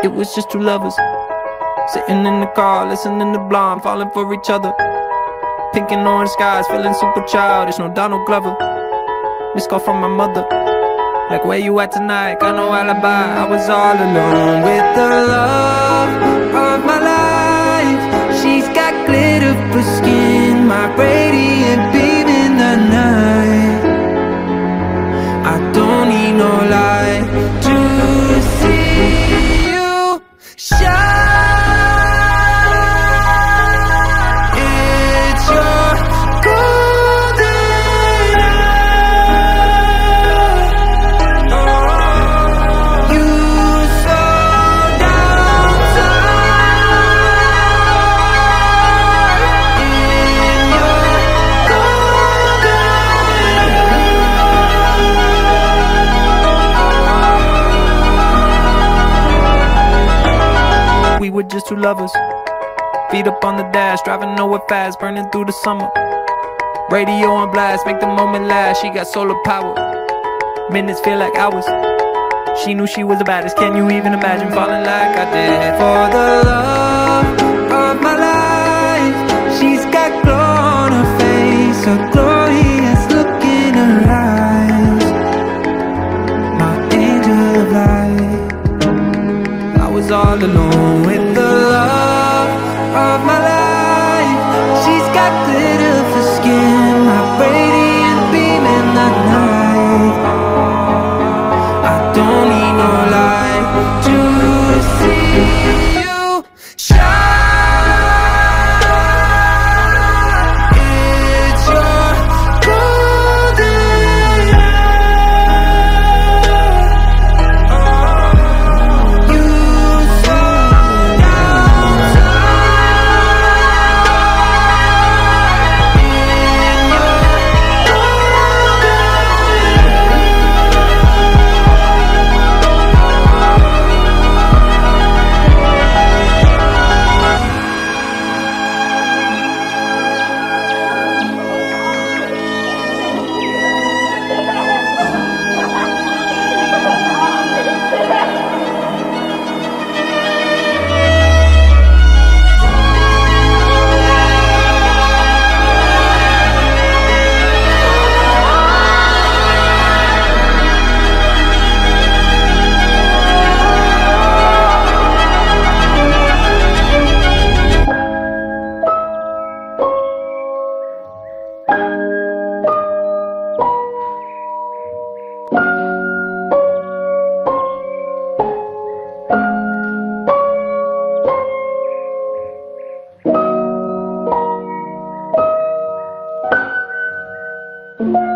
It was just two lovers sitting in the car, listening to Blonde, falling for each other. Pink and orange skies, feeling super childish. No Donald Glover. Missed call from my mother, like, where you at tonight? Got no alibi. I was all alone with the love of my life. She's got glitter for skin, my radiant beam in the night. I don't need no light to see you shine. It's your golden hour. You slow down time in your golden hour. We were just two lovers, feet up on the dash, driving nowhere fast, burning through the summer. Radio on blast, make the moment last. She got solar power, minutes feel like hours. She knew she was the baddest. Can you even imagine falling like I did? For the love of my life, she's got glow on her face, a glorious look in her eyes. My angel of light. I was all alone with the love of my life. She's got glitter for skin, my radiant beam in the night. I don't need no light to see you shine. It's your golden hour. You slow down time in your Thank you.